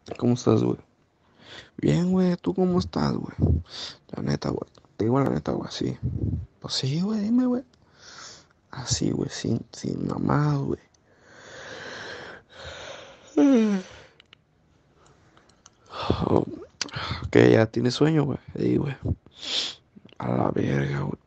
¿Cómo estás, güey? Bien, güey, ¿tú cómo estás, güey? La neta, güey. Te digo la neta, güey, así. Pues sí, güey, dime, güey. Así, güey, sin mamás, güey. Oh, que ya tienes sueño, güey. Sí, güey. A la verga, güey.